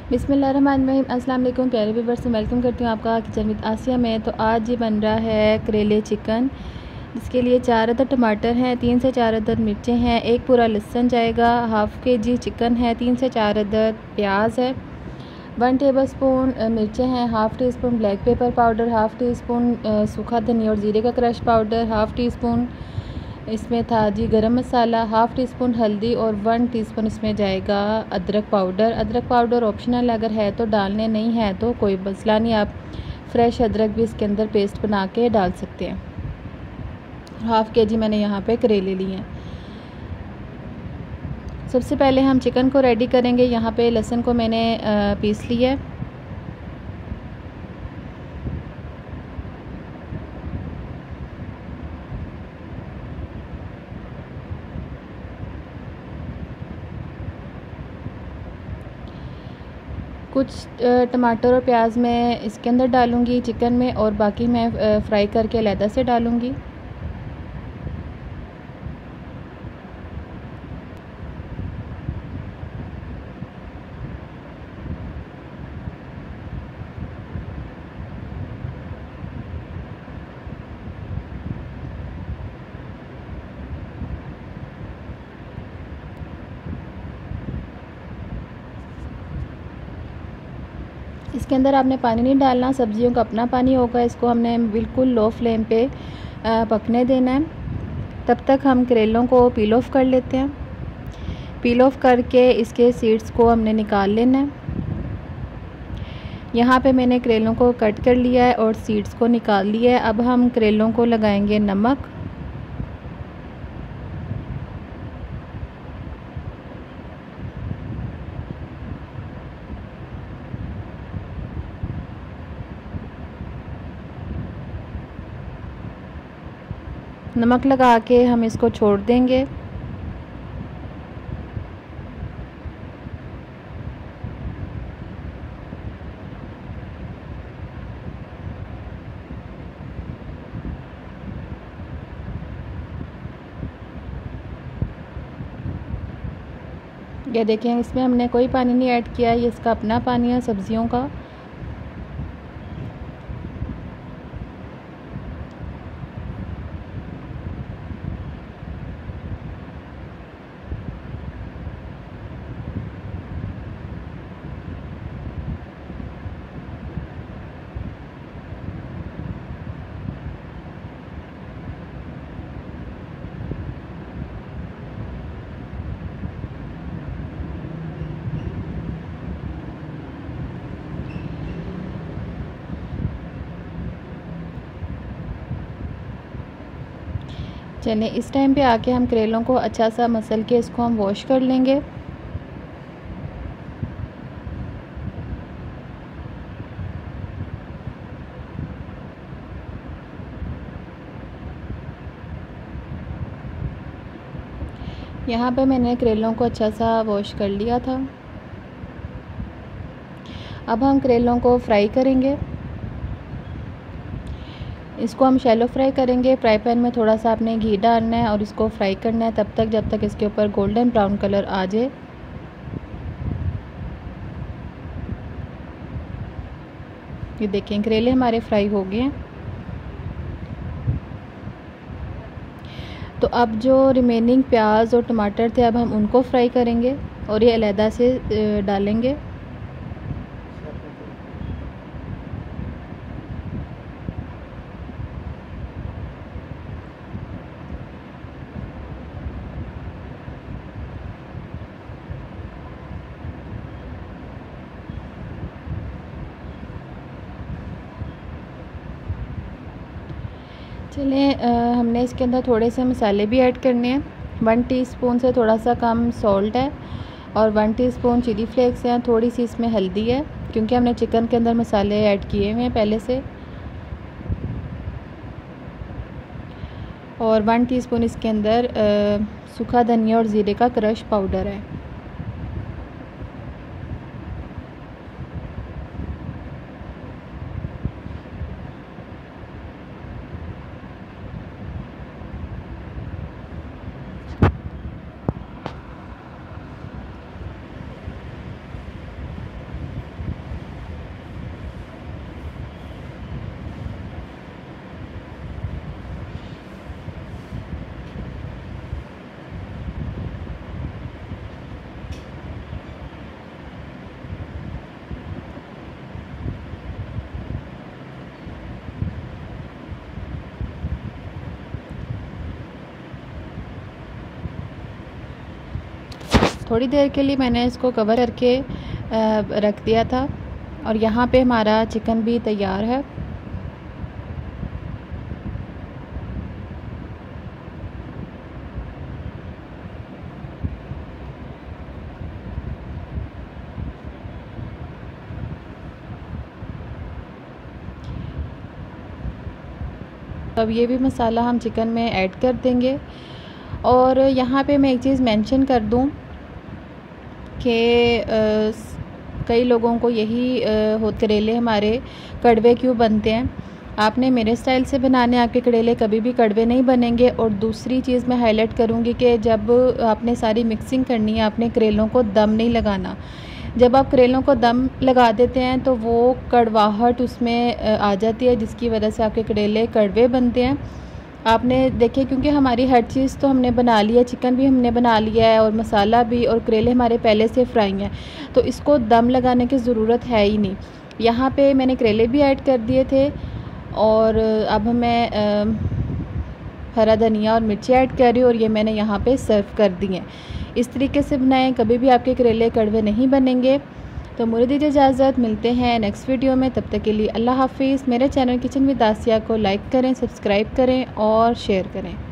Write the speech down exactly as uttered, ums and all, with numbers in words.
बिस्मिल्लाहिर्रहमानिर्रहीम। अस्सलाम वालेकुम प्यारे व्यूअर्स, से वेलकम करती हूँ आपका किचन विद आसिया में। तो आज ये बन रहा है करेले चिकन, जिसके लिए चार अदद टमाटर हैं, तीन से चार अदद मिर्चें हैं, एक पूरा लहसुन जाएगा, हाफ़ के जी चिकन है, तीन से चार अदद प्याज है, वन टेबल स्पून मिर्चें हैं, half teaspoon black pepper powder, half teaspoon सूखा धनिया और ज़ीरे का crush powder, half teaspoon इसमें था जी गरम मसाला, हाफ़ टी स्पून हल्दी और वन टीस्पून इसमें जाएगा अदरक पाउडर। अदरक पाउडर ऑप्शनल, अगर है तो डालने, नहीं है तो कोई मसला नहीं, आप फ्रेश अदरक भी इसके अंदर पेस्ट बना के डाल सकते हैं। हाफ़ के जी मैंने यहाँ पे करेले लिए हैं। सबसे पहले हम चिकन को रेडी करेंगे। यहाँ पे लहसुन को मैंने पीस लिया है। कुछ टमाटर और प्याज मैं इसके अंदर डालूँगी चिकन में, और बाकी मैं फ्राई करके अलहदा से डालूँगी। इसके अंदर आपने पानी नहीं डालना, सब्जियों का अपना पानी होगा। इसको हमने बिल्कुल लो फ्लेम पे पकने देना है। तब तक हम करेलों को पील ऑफ कर लेते हैं। पील ऑफ करके इसके सीड्स को हमने निकाल लेना है। यहाँ पे मैंने करेलों को कट कर लिया है और सीड्स को निकाल लिया है। अब हम करेलों को लगाएंगे नमक, नमक लगा के हम इसको छोड़ देंगे। ये देखें, इसमें हमने कोई पानी नहीं ऐड किया, ये इसका अपना पानी है सब्जियों का। चलें, इस टाइम पे आके हम करेलों को अच्छा सा मसल के इसको हम वॉश कर लेंगे। यहाँ पे मैंने करेलों को अच्छा सा वॉश कर लिया था। अब हम करेलों को फ्राई करेंगे। इसको हम शैलो फ्राई करेंगे। फ्राई पैन में थोड़ा सा आपने घी डालना है और इसको फ्राई करना है तब तक जब तक इसके ऊपर गोल्डन ब्राउन कलर आ जाए। ये देखें, करेले हमारे फ्राई हो गए हैं। तो अब जो रिमेनिंग प्याज और टमाटर थे, अब हम उनको फ्राई करेंगे और ये अलहदा से डालेंगे। चलें, हमने इसके अंदर थोड़े से मसाले भी ऐड करने हैं। वन टीस्पून से थोड़ा सा कम सॉल्ट है और वन टीस्पून चिली फ्लेक्स हैं। थोड़ी सी इसमें हल्दी है क्योंकि हमने चिकन के अंदर मसाले ऐड किए हुए हैं पहले से। और वन टीस्पून इसके अंदर सूखा धनिया और ज़ीरे का क्रश पाउडर है। थोड़ी देर के लिए मैंने इसको कवर करके रख दिया था और यहाँ पे हमारा चिकन भी तैयार है। अब ये भी मसाला हम चिकन में ऐड कर देंगे। और यहाँ पे मैं एक चीज़ मेंशन कर दूँ कि कई लोगों को यही हो करेले हमारे कड़वे क्यों बनते हैं। आपने मेरे स्टाइल से बनाने, आपके करेले कभी भी कड़वे नहीं बनेंगे। और दूसरी चीज़ मैं हाईलाइट करूँगी कि जब आपने सारी मिक्सिंग करनी है, आपने करेलों को दम नहीं लगाना। जब आप करेलों को दम लगा देते हैं तो वो कड़वाहट उसमें आ जाती है, जिसकी वजह से आपके करेले कड़वे बनते हैं। आपने देखे, क्योंकि हमारी हर चीज़ तो हमने बना लिया, चिकन भी हमने बना लिया है और मसाला भी, और करेले हमारे पहले से फ्राई हैं, तो इसको दम लगाने की ज़रूरत है ही नहीं। यहाँ पे मैंने करेले भी ऐड कर दिए थे और अब मैं आ, हरा धनिया और मिर्ची ऐड कर रही हूँ और ये मैंने यहाँ पे सर्व कर दी हैं। इस तरीके से बनाएं, कभी भी आपके करेले कड़वे नहीं बनेंगे। तो मुझे दीजिए इजाज़त, मिलते हैं नेक्स्ट वीडियो में। तब तक के लिए अल्लाह हाफिज़। मेरे चैनल किचन विद आसिया को लाइक करें, सब्सक्राइब करें और शेयर करें।